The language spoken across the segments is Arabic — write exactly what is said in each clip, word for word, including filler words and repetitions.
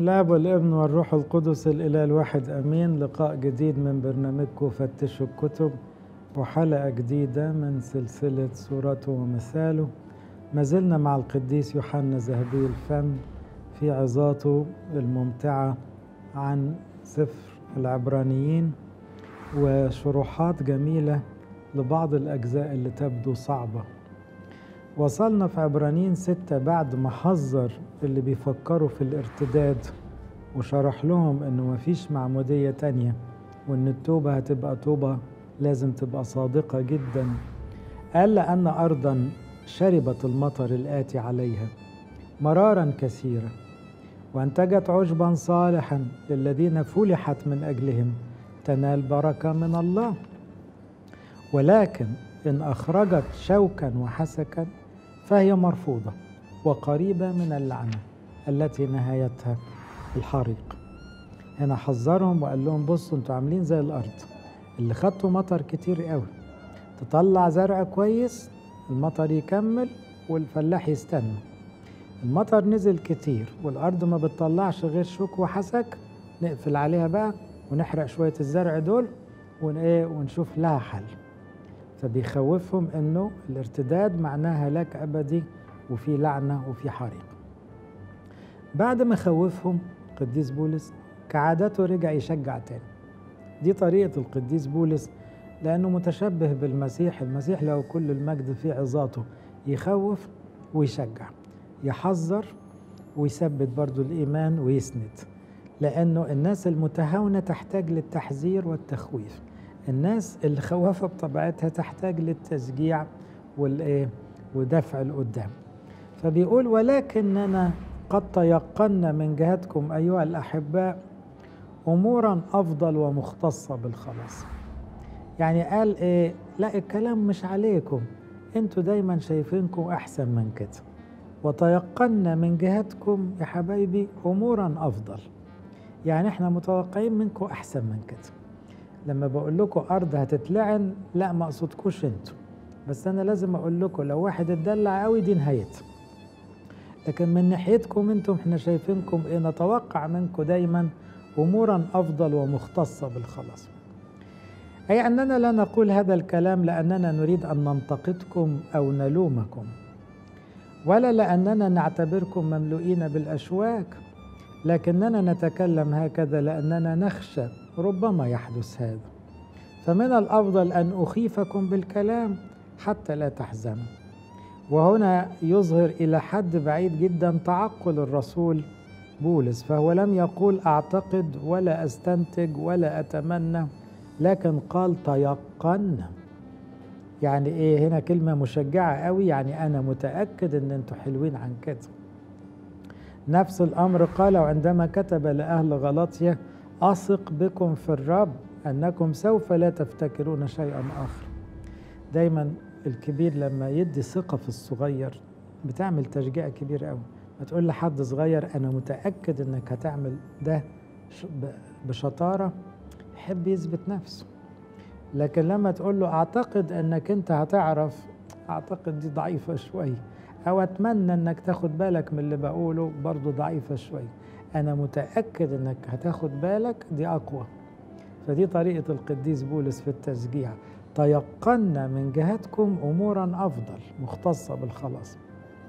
الآب والابن والروح القدس الإله الواحد أمين. لقاء جديد من برنامجكم فتشوا الكتب، وحلقة جديدة من سلسلة صورته ومثاله. ما زلنا مع القديس يوحنا ذهبي الفم في عظاته الممتعة عن سفر العبرانيين، وشروحات جميلة لبعض الأجزاء اللي تبدو صعبة. وصلنا في عبرانيين ستة بعد ما حذر اللي بيفكروا في الارتداد وشرح لهم انه مفيش معمودية تانية، وان التوبة هتبقى توبة لازم تبقى صادقة جدا. قال لأن أرضا شربت المطر الآتي عليها مرارا كثيرا، وانتجت عشبا صالحا للذين فلحت من أجلهم تنال بركة من الله. ولكن إن أخرجت شوكا وحسكا فهي مرفوضة وقريبة من اللعنة التي نهايتها الحريق. هنا حذرهم وقال لهم بصوا انتوا عاملين زي الأرض اللي خدتوا مطر كتير قوي، تطلع زرع كويس المطر يكمل والفلاح يستنى. المطر نزل كتير والأرض ما بتطلعش غير شوك وحسك، نقفل عليها بقى ونحرق شوية الزرع دول ونشوف لها حل. فبيخوفهم انه الارتداد معناه هلاك ابدي وفي لعنه وفي حريق. بعد ما خوفهم القديس بولس كعادته رجع يشجع تاني. دي طريقه القديس بولس لانه متشبه بالمسيح. المسيح له كل المجد في عظاته يخوف ويشجع، يحذر ويثبت برضو الايمان ويسند، لانه الناس المتهاونه تحتاج للتحذير والتخويف. الناس اللي خوافة بطبيعتها تحتاج للتشجيع والايه ودفع القدام. فبيقول ولكننا قد تيقنا من جهتكم أيها الأحباء أمورا أفضل ومختصة بالخلاص. يعني قال إيه؟ لا، الكلام مش عليكم، انتوا دايما شايفينكم أحسن من كده، وتيقنا من جهتكم يا حبايبي أمورا أفضل. يعني احنا متوقعين منكم أحسن من كده. لما بقول لكم أرض هتتلعن، لا ما أقصدكوش انتوا، بس أنا لازم أقول لكم لو واحد اتدلع قوي دي نهايته. لكن من ناحيتكم انتم احنا شايفينكم ايه؟ نتوقع منكم دايما أمورا أفضل ومختصة بالخلاص. أي أننا لا نقول هذا الكلام لأننا نريد أن ننتقدكم أو نلومكم، ولا لأننا نعتبركم مملوئين بالأشواك، لكننا نتكلم هكذا لأننا نخشى ربما يحدث هذا. فمن الأفضل أن أخيفكم بالكلام حتى لا تحزنوا. وهنا يظهر إلى حد بعيد جدا تعقل الرسول بولس، فهو لم يقول أعتقد ولا أستنتج ولا أتمنى، لكن قال تيقنا. يعني إيه هنا؟ كلمة مشجعة قوي، يعني أنا متأكد أن أنتوا حلوين عن كده. نفس الأمر قال عندما كتب لأهل غلاطيا أثق بكم في الرب أنكم سوف لا تفتكرون شيئا آخر. دايما الكبير لما يدي ثقة في الصغير بتعمل تشجيع كبير قوي. ما تقول لحد صغير أنا متأكد أنك هتعمل ده بشطارة، يحب يثبت نفسه. لكن لما تقول له أعتقد أنك أنت هتعرف، أعتقد دي ضعيفة شوية، أو أتمنى أنك تاخد بالك من اللي بقوله، برضو ضعيفة شوية. أنا متأكد أنك هتاخد بالك، دي أقوى. فدي طريقة القديس بولس في التشجيع. تيقنا من جهتكم أمورا أفضل مختصة بالخلاص.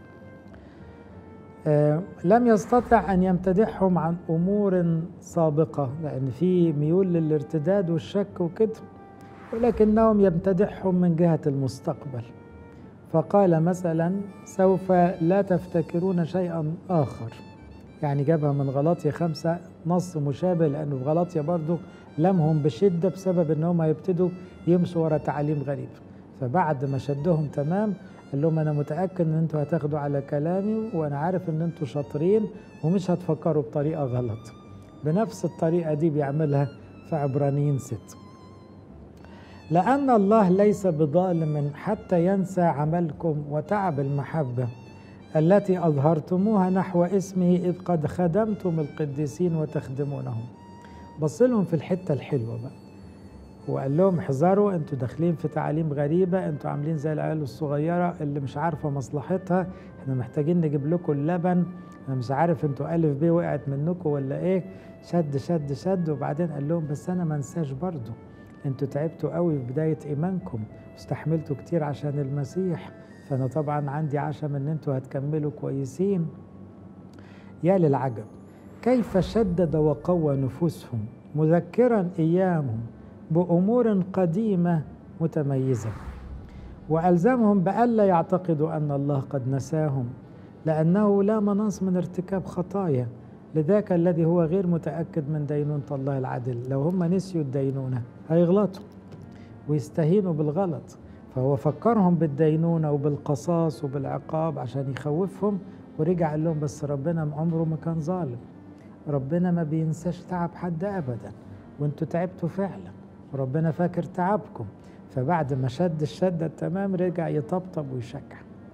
آه لم يستطع أن يمتدحهم عن أمور سابقة، لأن في ميول للارتداد والشك وكده، ولكنهم يمتدحهم من جهة المستقبل. فقال مثلا سوف لا تفتكرون شيئا آخر. يعني جابها من غلاطيا خمسة، نص مشابه، لأنه في غلاطيا برضو لمهم بشدة بسبب أنهم هيبتدوا يمشوا ورا تعاليم غريب. فبعد ما شدهم تمام قال لهم أنا متأكد أن أنتوا هتاخدوا على كلامي، وأنا عارف أن أنتوا شاطرين ومش هتفكروا بطريقة غلط. بنفس الطريقة دي بيعملها في عبرانيين ستة. لأن الله ليس بظالم حتى ينسى عملكم وتعب المحبة التي أظهرتموها نحو اسمه إذ قد خدمتم القديسين وتخدمونهم. بص لهم في الحتة الحلوة بقى. وقال لهم احذروا، انتوا داخلين في تعاليم غريبة، انتوا عاملين زي العيال الصغيرة اللي مش عارفة مصلحتها، احنا محتاجين نجيب لكم اللبن، انا مش عارف انتوا ألف بيه وقعت منكم ولا ايه. شد شد شد وبعدين قال لهم بس انا ما انساش برضو، انتوا تعبتوا قوي في بداية ايمانكم واستحملتوا كتير عشان المسيح، فانا طبعا عندي عشم ان انتوا هتكملوا كويسين. يا للعجب كيف شدد وقوى نفوسهم مذكرا ايامهم بأمور قديمة متميزة، وألزمهم بألا يعتقدوا أن الله قد نساهم، لأنه لا مناص من ارتكاب خطايا لذاك الذي هو غير متأكد من دينونة الله العدل. لو هم نسيوا الدينونة هيغلطوا ويستهينوا بالغلط، فهو فكرهم بالدينونة وبالقصاص وبالعقاب عشان يخوفهم، ورجع قال لهم بس ربنا عمره ما كان ظالم، ربنا ما بينساش تعب حد أبدا، وانتوا تعبتوا فعلا وربنا فاكر تعبكم. فبعد ما شد الشدة التمام رجع يطبطب ويشجع.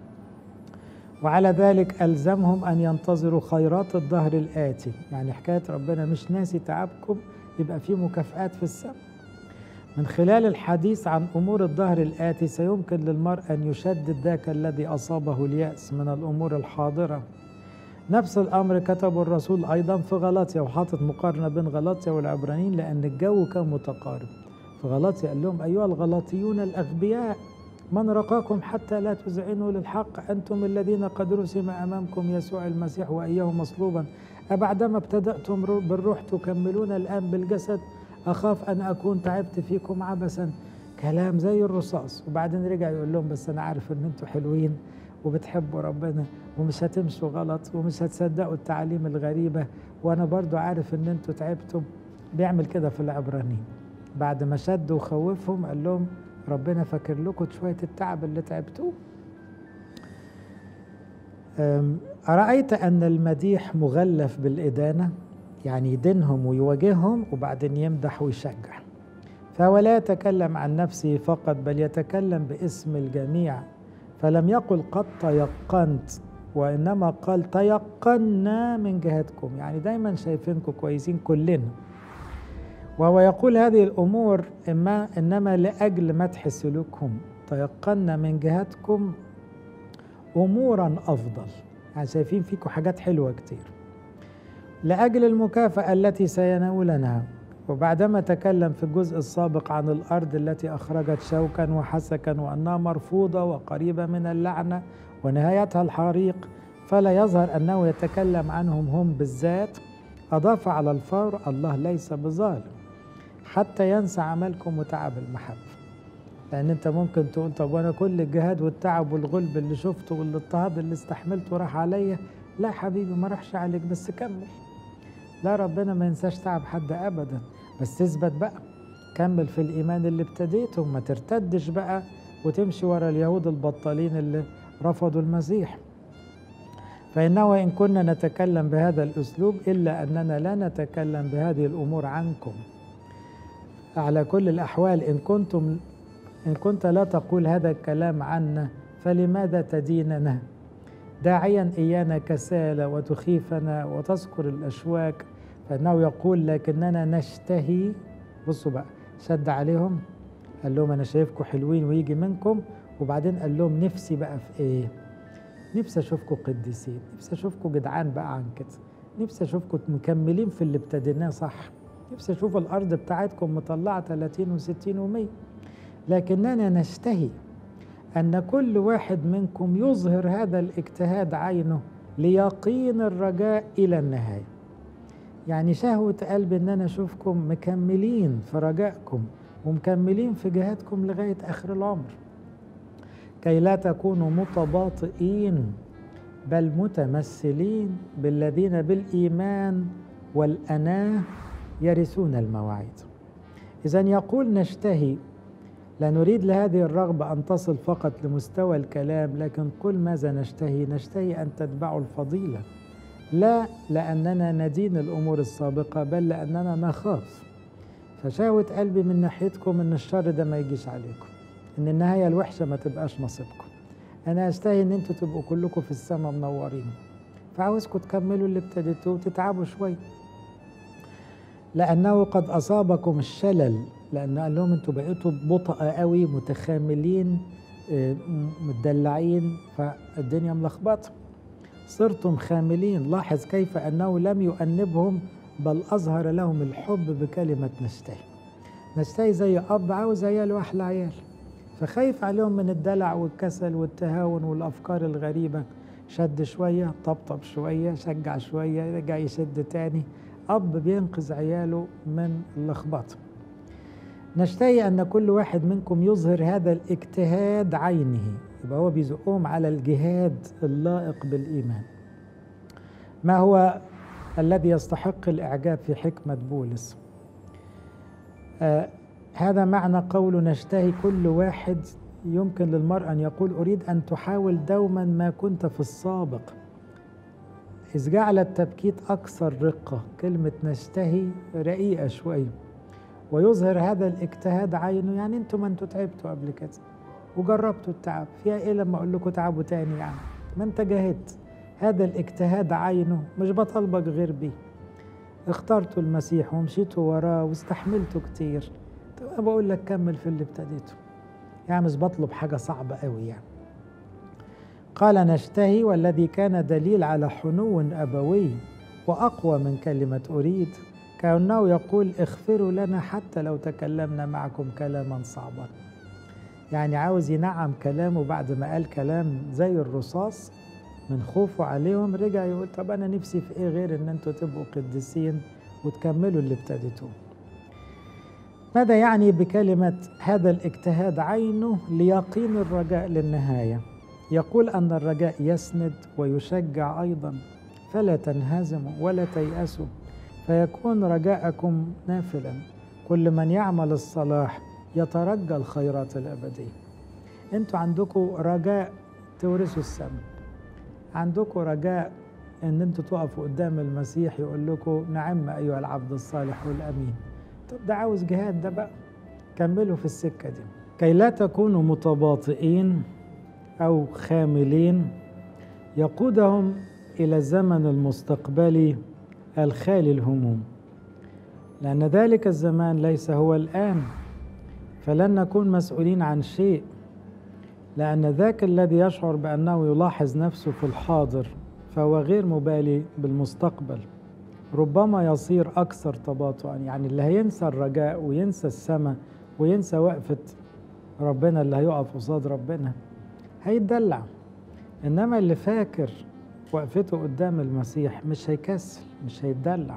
وعلى ذلك ألزمهم أن ينتظروا خيرات الدهر الآتي، يعني حكاية ربنا مش ناسي تعبكم، يبقى في مكافآت في السماء. من خلال الحديث عن أمور الدهر الآتي سيمكن للمرء أن يشدد ذاك الذي أصابه اليأس من الأمور الحاضرة. نفس الأمر كتبه الرسول أيضا في غلاطيا، وحاطط مقارنة بين غلاطيا والعبرانيين لأن الجو كان متقارب. في غلاطيا قال لهم أيها الغلاطيون الأغبياء من رقاكم حتى لا تذعنوا للحق، أنتم الذين قد رسم أمامكم يسوع المسيح وإياه مصلوبا، أبعدما ابتدأتم بالروح تكملون الآن بالجسد، أخاف أن أكون تعبت فيكم عبثا. كلام زي الرصاص. وبعدين رجع يقول لهم بس أنا عارف أن أنتم حلوين وبتحبوا ربنا ومش هتمشوا غلط ومش هتصدقوا التعاليم الغريبة، وأنا برضو عارف أن أنتم تعبتم. بيعمل كده في العبرانيين، بعد ما شد وخوفهم قال لهم ربنا فاكر لكم شوية التعب اللي تعبتوه. أرأيت أن المديح مغلف بالإدانة، يعني يدينهم ويواجههم وبعدين يمدح ويشجع. فهو لا يتكلم عن نفسه فقط بل يتكلم باسم الجميع، فلم يقل قد تيقنت وإنما قال تيقنا من جهتكم، يعني دايما شايفينكم كويسين كلنا. وهو يقول هذه الأمور إما إنما لأجل مدح سلوكهم، تيقنا من جهتكم أمورا أفضل، يعني شايفين فيكم حاجات حلوة كتير، لأجل المكافأة التي سينالونها. وبعدما تكلم في الجزء السابق عن الأرض التي أخرجت شوكا وحسكا وأنها مرفوضة وقريبة من اللعنة ونهايتها الحريق، فلا يظهر أنه يتكلم عنهم هم بالذات. أضاف على الفور الله ليس بظالم حتى ينسى عملكم وتعب المحبة. لأن أنت ممكن تقول طب وأنا كل الجهاد والتعب والغلب اللي شفته والاضطهاد اللي استحملته راح عليا. لا حبيبي، ما راحش عليك، بس كمل. لا، ربنا ما ينساش تعب حد أبدا، بس تثبت بقى، كمل في الإيمان اللي ابتديته، ما ترتدش بقى وتمشي ورا اليهود البطالين اللي رفضوا المسيح. فإنه إن كنا نتكلم بهذا الأسلوب إلا أننا لا نتكلم بهذه الأمور عنكم. على كل الأحوال إن كنتم إن كنت لا تقول هذا الكلام عنا فلماذا تديننا، داعيا إيانا كسالى وتخيفنا وتذكر الأشواك؟ فإنه يقول لكننا نشتهي. بصوا بقى، شد عليهم قال لهم أنا شايفكم حلوين ويجي منكم، وبعدين قال لهم نفسي بقى في إيه؟ نفسي أشوفكم قديسين، نفسي أشوفكم جدعان بقى عن كده، نفسي أشوفكم مكملين في اللي ابتديناه صح، نفسي أشوف الأرض بتاعتكم مطلعة ثلاثين وستين ومية. لكننا نشتهي أن كل واحد منكم يظهر هذا الاجتهاد عينه ليقين الرجاء إلى النهاية. يعني شهوة قلبي أن أنا أشوفكم مكملين في رجائكم ومكملين في جهادكم لغاية آخر العمر، كي لا تكونوا متباطئين بل متمثلين بالذين بالإيمان والأناة يرثون المواعيد. إذن يقول نشتهي، لا نريد لهذه الرغبة أن تصل فقط لمستوى الكلام، لكن قل ماذا نشتهي؟ نشتهي أن تتبعوا الفضيلة، لا لأننا ندين الأمور السابقة بل لأننا نخاف. فشهوة قلبي من ناحيتكم أن الشر ده ما يجيش عليكم، أن النهاية الوحشة ما تبقاش نصيبكم. أنا أشتهي أن أنتوا تبقوا كلكم في السماء منورين، فعاوزكم تكملوا اللي ابتديتوه وتتعبوا شوي. لأنه قد أصابكم الشلل، لأنه قال لهم أنتوا بقيتوا بطأ قوي، متخاملين، متدلعين، فالدنيا ملخبطة. صرتم خاملين. لاحظ كيف أنه لم يؤنبهم بل أظهر لهم الحب بكلمة نشتهي. نشتهي زي أب عاوز عياله أحلى عيال، فخايف عليهم من الدلع والكسل والتهاون والأفكار الغريبة. شد شوية، طبطب شوية، شجع شوية، رجع يشد تاني. أب بينقذ عياله من اللخبطة. نشتهي أن كل واحد منكم يظهر هذا الاجتهاد عينه، يبقى هو بيزقهم على الجهاد اللائق بالإيمان. ما هو الذي يستحق الإعجاب في حكمة بولس؟ آه هذا معنى قول نشتهي كل واحد. يمكن للمرء أن يقول أريد أن تحاول دوما ما كنت في السابق، إذ جعل التبكيت أكثر رقة. كلمة نشتهي رقيقة شوية، ويظهر هذا الاجتهاد عينه. يعني انتوا ما انتوا تعبتوا قبل كده وجربتوا التعب، فيها ايه لما اقول لكم تعبوا تاني؟ يعني ما انت جاهدت. هذا الاجتهاد عينه مش بطلبك غير بيه. اخترتوا المسيح ومشيتوا وراه واستحملتوا كتير، طب انا بقول لك كمل في اللي ابتديته. يعني مش بطلب حاجة صعبة قوي يعني. قال نشتهي، والذي كان دليل على حنو أبوي وأقوى من كلمة أريد، كأنه يقول اغفروا لنا حتى لو تكلمنا معكم كلاما صعبا. يعني عاوز ينعم كلامه بعد ما قال كلام زي الرصاص من خوفه عليهم. رجع يقول طب أنا نفسي في إيه غير إن أنتوا تبقوا قديسين وتكملوا اللي ابتديتوه. ماذا يعني بكلمة هذا الاجتهاد عينه ليقين الرجاء للنهاية؟ يقول أن الرجاء يسند ويشجع أيضا، فلا تنهزموا ولا تيأسوا، فيكون رجاءكم نافلا. كل من يعمل الصلاح يترجى الخيرات الأبدية. انتوا عندكم رجاء تورثوا السماء، عندكم رجاء ان انتوا تقفوا قدام المسيح يقول لكم نعم أيها العبد الصالح والأمين. طب ده عاوز جهاد ده بقى، كملوا في السكة دي. كي لا تكونوا متباطئين أو خاملين يقودهم إلى الزمن المستقبلي الخالي الهموم، لأن ذلك الزمان ليس هو الآن، فلن نكون مسؤولين عن شيء. لأن ذاك الذي يشعر بأنه يلاحظ نفسه في الحاضر فهو غير مبالي بالمستقبل، ربما يصير أكثر تباطؤا. يعني اللي هينسى الرجاء وينسى السماء وينسى وقفة ربنا اللي هيقف قصاد ربنا هيتدلع. إنما اللي فاكر وقفته قدام المسيح مش هيكسل، مش هيتدلع.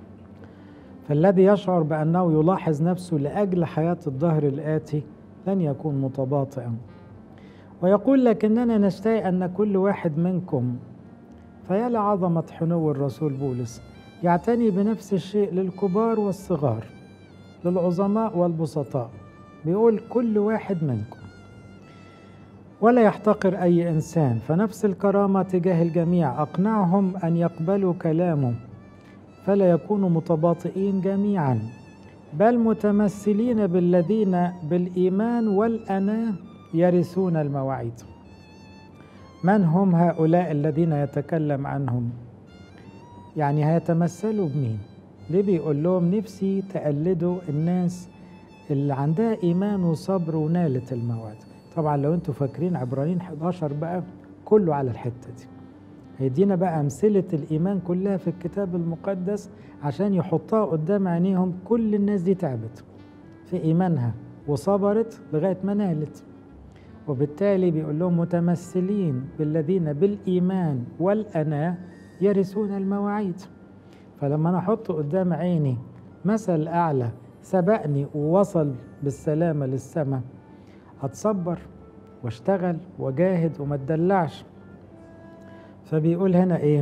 فالذي يشعر بأنه يلاحظ نفسه لأجل حياة الدهر الآتي لن يكون متباطئا. ويقول لكننا نشتهي أن كل واحد منكم، فيا لعظمة حنو الرسول بولس، يعتني بنفس الشيء للكبار والصغار، للعظماء والبسطاء. بيقول كل واحد منكم، ولا يحتقر أي إنسان، فنفس الكرامة تجاه الجميع. أقنعهم أن يقبلوا كلامه، فلا يكونوا متباطئين جميعا، بل متمثلين بالذين بالإيمان والأناة يرثون المواعيد. من هم هؤلاء الذين يتكلم عنهم؟ يعني هيتمثلوا بمين؟ ليه بيقول لهم نفسي تقلدوا الناس اللي عندها إيمان وصبر ونالت الموعد؟ طبعا لو انتوا فاكرين عبرانيين إحدى عشر بقى كله على الحتة دي، هيدينا بقى أمثلة الإيمان كلها في الكتاب المقدس عشان يحطها قدام عينيهم. كل الناس دي تعبت في إيمانها وصبرت لغاية ما نالت، وبالتالي بيقول لهم متمثلين بالذين بالإيمان والأناة يرثون المواعيد. فلما أنا أحط قدام عيني مثل أعلى سبقني ووصل بالسلامة للسماء، هتصبر واشتغل وجاهد وما تدلعش. فبيقول هنا ايه؟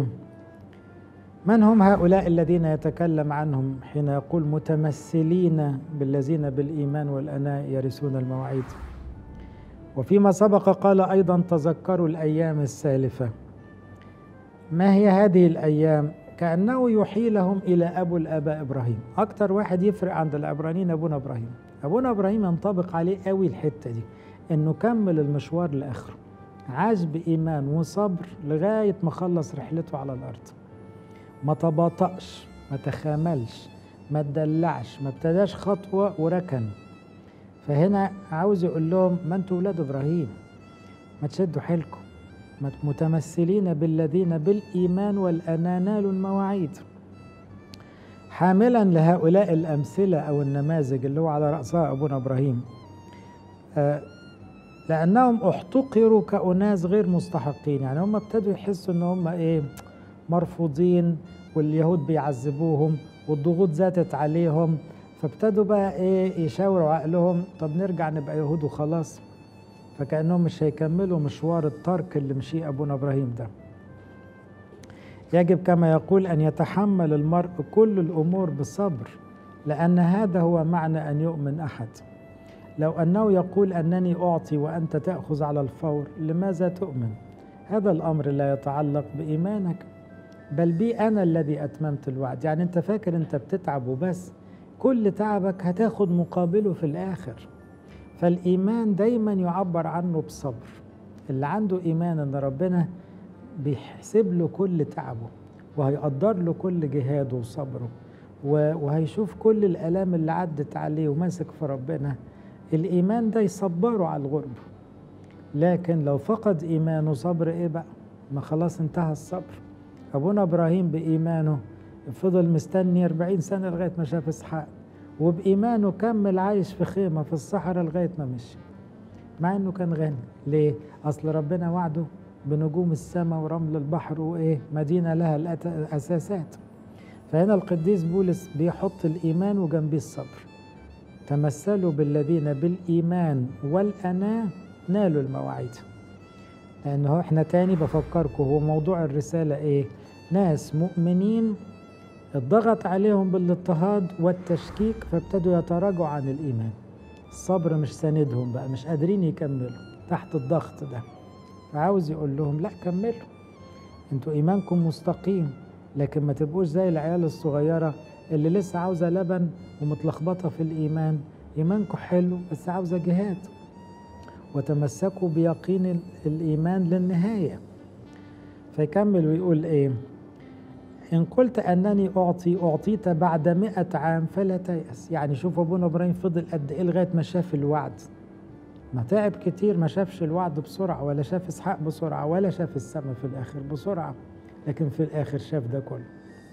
من هم هؤلاء الذين يتكلم عنهم حين يقول متمثلين بالذين بالإيمان والأناة يرثون المواعيد؟ وفيما سبق قال أيضا تذكروا الأيام السالفة. ما هي هذه الأيام؟ كأنه يحيلهم إلى أبو الآباء إبراهيم. أكتر واحد يفرق عند العبرانيين أبونا إبراهيم. أبونا إبراهيم ينطبق عليه قوي الحتة دي، إنه كمل المشوار لآخره، عاش بإيمان وصبر لغاية ما خلص رحلته على الأرض، ما تباطأش، ما تخاملش، ما تدلعش، ما ابتداش خطوة وركن. فهنا عاوز يقول لهم ما انتوا ولاد إبراهيم، ما تشدوا حيلكم، متمثلين بالذين بالإيمان والأنا نالوا المواعيد. حاملا لهؤلاء الأمثلة أو النماذج اللي هو على رأسها أبونا إبراهيم، آه لأنهم احتقروا كأناس غير مستحقين. يعني هم ابتدوا يحسوا ان هم ايه مرفوضين، واليهود بيعذبوهم والضغوط زادت عليهم، فابتدوا بقى ايه يشاوروا عقلهم طب نرجع نبقى يهود وخلاص. فكأنهم مش هيكملوا مشوار الترك اللي مشيه أبونا إبراهيم ده. يجب كما يقول أن يتحمل المرء كل الأمور بصبر، لأن هذا هو معنى أن يؤمن أحد. لو أنه يقول أنني أعطي وأنت تأخذ على الفور، لماذا تؤمن؟ هذا الأمر لا يتعلق بإيمانك، بل بي أنا الذي أتممت الوعد. يعني أنت فاكر أنت بتتعب وبس، كل تعبك هتاخد مقابله في الآخر. فالإيمان دايما يعبر عنه بصبر. اللي عنده إيمان أن ربنا بيحسب له كل تعبه وهيقدر له كل جهاده وصبره، وهيشوف كل الآلام اللي عدت عليه وماسك في ربنا، الإيمان ده يصبره على الغربة. لكن لو فقد إيمانه صبر إيه بقى؟ ما خلاص انتهى الصبر. أبونا إبراهيم بإيمانه فضل مستني أربعين سنة لغاية ما شاف إسحاق، وبإيمانه كمل عايش في خيمة في الصحراء لغاية ما مشي، مع إنه كان غني. ليه؟ أصل ربنا وعده بنجوم السماء ورمل البحر وإيه مدينة لها الأساسات. فهنا القديس بولس بيحط الإيمان وجنبيه الصبر. تمثلوا بالذين بالإيمان والأنا نالوا المواعيد. لأنه إحنا تاني بفكركم هو موضوع الرسالة إيه؟ ناس مؤمنين الضغط عليهم بالاضطهاد والتشكيك فابتدوا يتراجعوا عن الإيمان. الصبر مش ساندهم بقى، مش قادرين يكملوا تحت الضغط ده. فعاوز يقول لهم لا كملوا، انتوا إيمانكم مستقيم، لكن ما تبقوش زي العيال الصغيرة اللي لسه عاوزة لبن ومتلخبطة في الإيمان. إيمانكم حلو بس عاوزة جهاد. وتمسكوا بيقين الإيمان للنهاية. فيكمل ويقول إيه؟ إن قلت أنني أعطي أعطيت بعد مئة عام فلا تيأس. يعني شوف أبونا إبراهيم فضل قد إيه لغاية ما شاف الوعد. ما تعب كتير، ما شافش الوعد بسرعة، ولا شاف إسحاق بسرعة، ولا شاف السماء في الآخر بسرعة، لكن في الآخر شاف ده كله.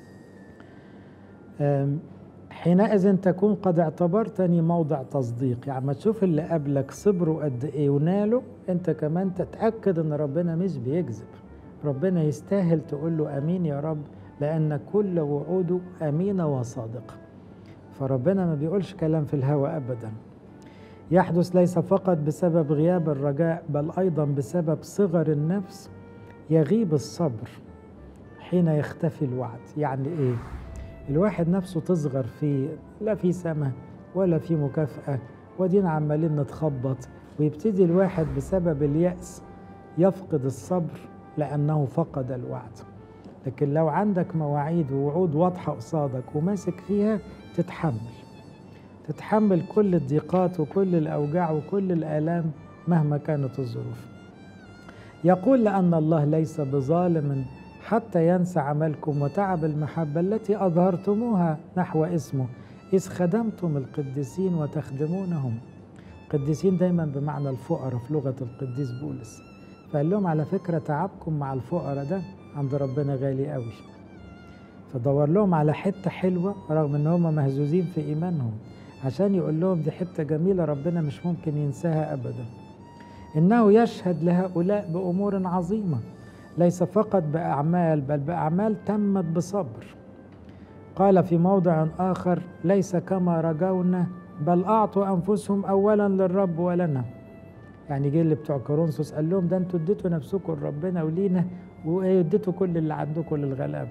حينئذ تكون قد اعتبرتني موضع تصديق. يعني ما تشوف اللي قبلك صبروا قد ايه ونالوا، انت كمان تتأكد ان ربنا مش بيكذب. ربنا يستاهل تقول له امين يا رب، لان كل وعوده امينة وصادقة. فربنا ما بيقولش كلام في الهوى ابدا. يحدث ليس فقط بسبب غياب الرجاء، بل ايضا بسبب صغر النفس يغيب الصبر حين يختفي الوعد. يعني ايه؟ الواحد نفسه تصغر فيه، لا في سماء ولا في مكافأة، ودينا عمالين نتخبط، ويبتدي الواحد بسبب اليأس يفقد الصبر لأنه فقد الوعد. لكن لو عندك مواعيد ووعود واضحة قصادك وماسك فيها، تتحمل تتحمل كل الضيقات وكل الأوجاع وكل الآلام مهما كانت الظروف. يقول لأن الله ليس بظالم حتى ينسى عملكم وتعب المحبة التي أظهرتموها نحو اسمه، إذ خدمتم القديسين وتخدمونهم. القديسين دايما بمعنى الفقراء في لغة القديس بولس. فقال لهم على فكرة تعبكم مع الفقراء ده عند ربنا غالي قوي. فدور لهم على حتة حلوة رغم ان هم مهزوزين في إيمانهم، عشان يقول لهم دي حتة جميلة ربنا مش ممكن ينساها أبدا. إنه يشهد لهؤلاء بأمور عظيمة، ليس فقط بأعمال بل بأعمال تمت بصبر. قال في موضع آخر ليس كما رجونا بل أعطوا أنفسهم أولا للرب ولنا. يعني جه اللي بتوع كورنثوس قال لهم ده انتوا اديتوا نفسكم لربنا ولينا، واديتوا كل اللي عندكم للغلابة.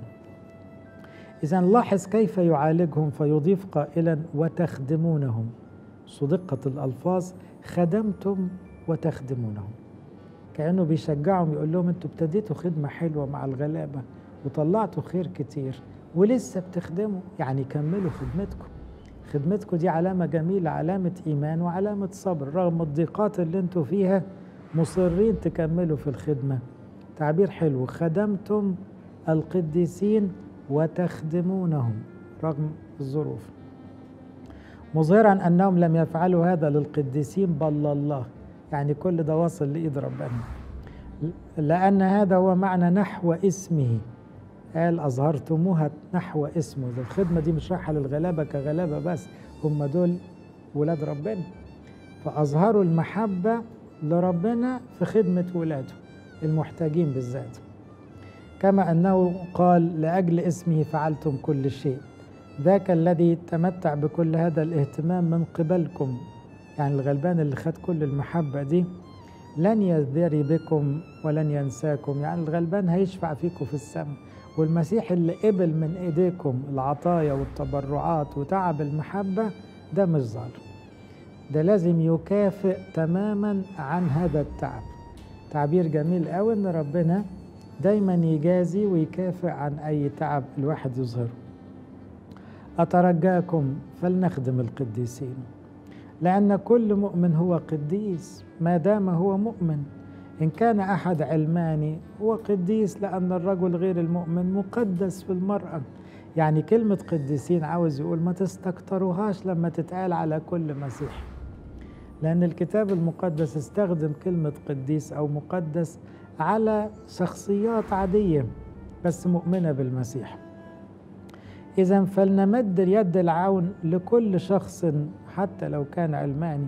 إذا لاحظ كيف يعالجهم فيضيف قائلا وتخدمونهم. صدقة الألفاظ، خدمتم وتخدمونهم، كأنه بيشجعهم يقول لهم انتوا ابتديتوا خدمة حلوة مع الغلابة وطلعتوا خير كتير ولسه بتخدموا، يعني كملوا خدمتكم. خدمتكم دي علامة جميلة، علامة إيمان وعلامة صبر. رغم الضيقات اللي انتوا فيها مصرين تكملوا في الخدمة. تعبير حلو، خدمتم القديسين وتخدمونهم. رغم الظروف، مظهرا أنهم لم يفعلوا هذا للقديسين بل لله. يعني كل ده واصل لإيد ربنا، لأن هذا هو معنى نحو اسمه. قال أظهرتموها نحو اسمه. ده الخدمة دي مش رايحة للغلابة كغلابة بس، هم دول ولاد ربنا، فأظهروا المحبة لربنا في خدمة ولاده المحتاجين بالذات. كما أنه قال لأجل اسمه فعلتم كل شيء، ذاك الذي تمتع بكل هذا الاهتمام من قبلكم. يعني الغلبان اللي خد كل المحبة دي لن يزدري بكم ولن ينساكم. يعني الغلبان هيشفع فيكم في السماء، والمسيح اللي قبل من ايديكم العطايا والتبرعات وتعب المحبة ده مش ظالم، ده لازم يكافئ تماما عن هذا التعب. تعبير جميل قوي ان ربنا دايما يجازي ويكافئ عن اي تعب الواحد يظهره. أترجاكم فلنخدم القديسين، لأن كل مؤمن هو قديس ما دام هو مؤمن. إن كان أحد علماني هو قديس، لأن الرجل غير المؤمن مقدس في المرأة. يعني كلمة قديسين عاوز يقول ما تستكتروهاش لما تتقال على كل مسيح، لأن الكتاب المقدس استخدم كلمة قديس أو مقدس على شخصيات عادية بس مؤمنة بالمسيح. إذن فلنمد يد العون لكل شخص حتى لو كان علماني،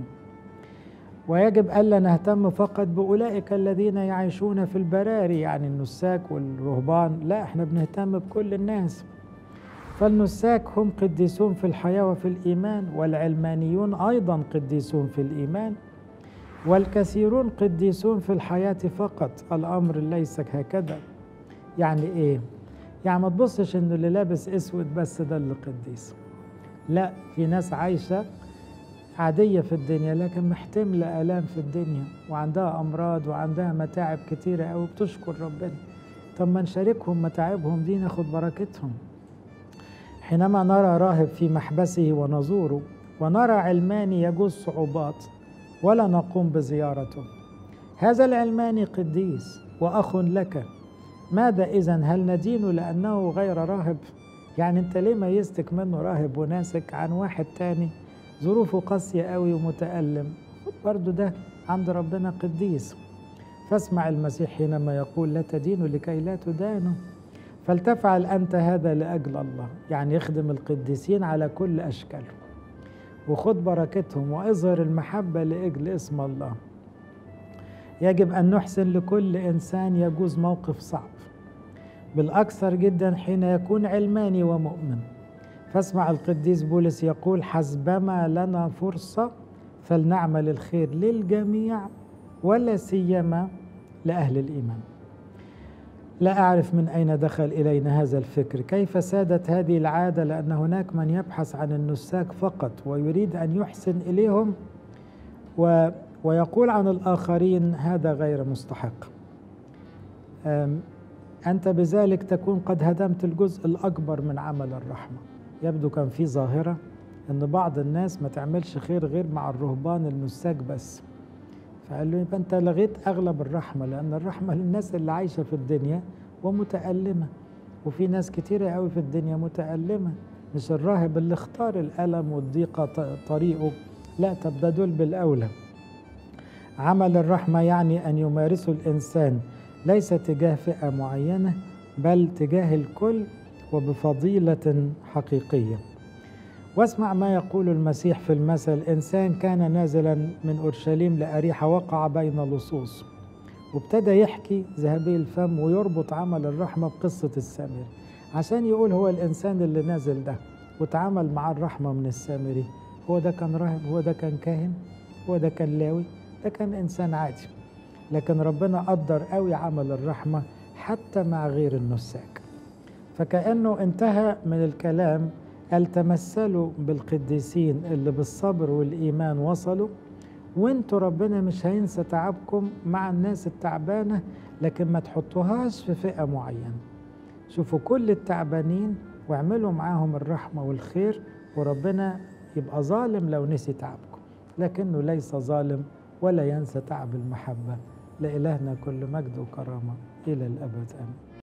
ويجب ألا نهتم فقط بأولئك الذين يعيشون في البراري، يعني النساك والرهبان، لا، احنا بنهتم بكل الناس. فالنساك هم قديسون في الحياة وفي الإيمان، والعلمانيون أيضا قديسون في الإيمان، والكثيرون قديسون في الحياة فقط. الأمر ليس هكذا. يعني إيه؟ يعني ما تبصش إنه اللي لابس أسود بس ده اللي قديس، لا، في ناس عايشة عادية في الدنيا لكن محتملة آلام في الدنيا وعندها أمراض وعندها متاعب كتيرة أوي بتشكر ربنا. طب ما نشاركهم متاعبهم دي ناخد بركتهم. حينما نرى راهب في محبسه ونزوره، ونرى علماني يجوز صعوبات ولا نقوم بزيارته، هذا العلماني قديس وأخ لك، ماذا إذن؟ هل ندينه لأنه غير راهب؟ يعني أنت ليه ميزتك منه راهب وناسك عن واحد تاني ظروفه قاسية قوي ومتألم؟ برضو ده عند ربنا قديس. فاسمع المسيح حينما يقول لا تدينوا لكي لا تدانوا، فلتفعل أنت هذا لأجل الله. يعني يخدم القديسين على كل أشكالهم وخد بركتهم وإظهر المحبة لأجل اسم الله. يجب أن نحسن لكل إنسان يجوز موقف صعب، بالأكثر جدا حين يكون علماني ومؤمن. فاسمع القديس بولس يقول حسبما لنا فرصة فلنعمل الخير للجميع ولا سيما لأهل الإيمان. لا أعرف من أين دخل إلينا هذا الفكر، كيف سادت هذه العادة، لأن هناك من يبحث عن النساك فقط ويريد أن يحسن إليهم و ويقول عن الآخرين هذا غير مستحق. أنت بذلك تكون قد هدمت الجزء الأكبر من عمل الرحمة. يبدو كان في ظاهرة أن بعض الناس ما تعملش خير غير مع الرهبان النساك بس، فقال له يبقى أنت لغيت أغلب الرحمة، لأن الرحمة للناس اللي عايشة في الدنيا ومتألمة، وفي ناس كتيرة قوي في الدنيا متألمة، مش الراهب اللي اختار الألم والضيقة طريقه، لا، طب ده دول بالأولى. عمل الرحمة يعني أن يمارسه الإنسان ليس تجاه فئة معينة بل تجاه الكل وبفضيلة حقيقية. واسمع ما يقول المسيح في المثل: إنسان كان نازلا من أورشليم لأريحة وقع بين لصوص، وابتدى يحكي ذهبي الفم ويربط عمل الرحمة بقصة السامري عشان يقول هو الإنسان اللي نازل ده وتعامل مع الرحمة من السامري، هو ده كان راهب، هو ده كان كاهن، هو ده كان لاوي، ده كان إنسان عادي، لكن ربنا قدر قوي عمل الرحمة حتى مع غير النساك. فكأنه انتهى من الكلام قال تمثلوا بالقديسين اللي بالصبر والإيمان وصلوا، وانتوا ربنا مش هينسى تعبكم مع الناس التعبانة، لكن ما تحطوهاش في فئة معينة. شوفوا كل التعبانين واعملوا معاهم الرحمة والخير، وربنا يبقى ظالم لو نسي تعبكم، لكنه ليس ظالم ولا ينسى تعب المحبة. لإلهنا كل مجد وكرامة إلى الأبد آمين.